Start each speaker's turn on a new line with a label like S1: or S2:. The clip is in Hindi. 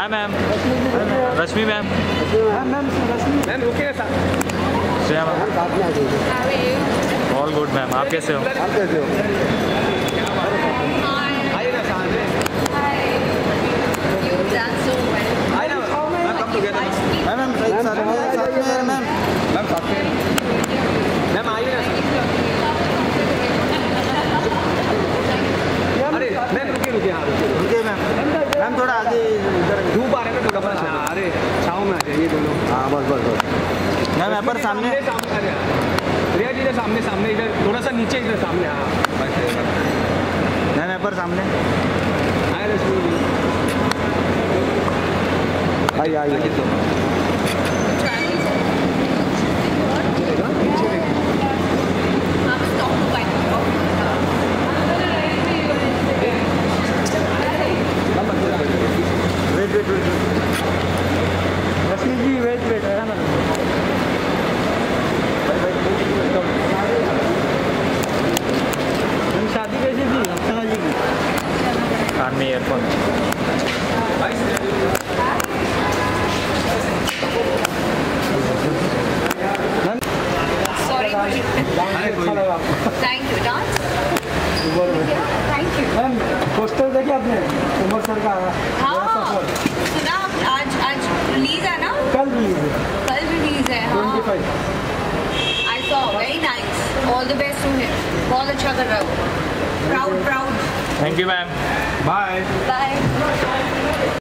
S1: हाय मैम। रश्मि मैम।
S2: मैम रुके ना साथ।
S1: Shreya ma'am. All good ma'am, आप कैसे हो?
S2: आप कैसे हो? आइए ना साथ में। आइए ना मैम, कम टुगेदर। मैम साथ में मैम। मैम साथ में। मैम आइए ना। अरे मैम रुकिए हाँ रुकिए मैम। मैम थोड़ा आगे धूप आ रहा है ना, थोड़ा बस। अरे छाँव में आ जाइए दोनों। हाँ बस मैम यहाँ पर सामने रिया जी इधर सामने इधर थोड़ा सा नीचे इधर सामने। हाँ मैम यहाँ पर सामने आइए वेट रश्मि जी वेट है ना। शादी कैसी थी अक्षरा जी की?
S1: कान में ईयरफोन।
S2: मैम पोस्टर देखे आपने उमर सर का?
S3: हाँ सुना। आज रिलीज है ना?
S2: कल
S3: रिलीज है।
S2: 25।
S3: I saw very nice. All the best to him. बहुत अच्छा कर रहा हो। Proud.
S1: Thank you ma'am.
S2: Bye.